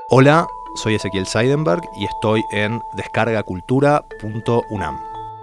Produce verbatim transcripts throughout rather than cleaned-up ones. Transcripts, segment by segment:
Hola, soy Ezequiel Seidenberg y estoy en descarga cultura punto unam.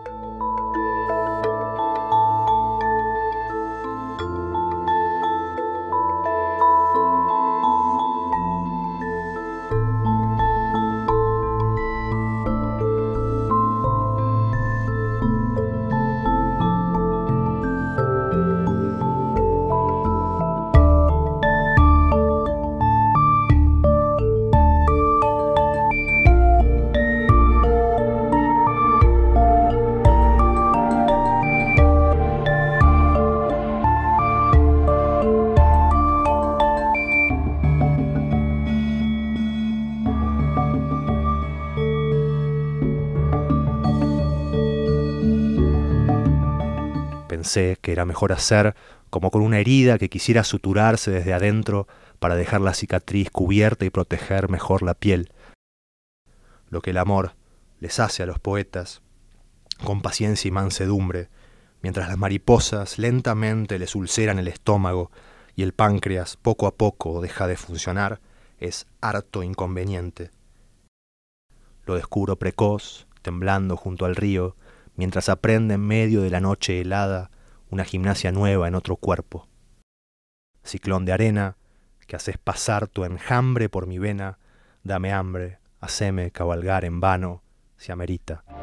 Pensé que era mejor hacer como con una herida que quisiera suturarse desde adentro para dejar la cicatriz cubierta y proteger mejor la piel. Lo que el amor les hace a los poetas, con paciencia y mansedumbre, mientras las mariposas lentamente les ulceran el estómago y el páncreas poco a poco deja de funcionar, es harto inconveniente. Lo descubro precoz, temblando junto al río, mientras aprende en medio de la noche helada una gimnasia nueva en otro cuerpo. Ciclón de arena, que haces pasar tu enjambre por mi vena, dame hambre, haceme cabalgar en vano, si amerita.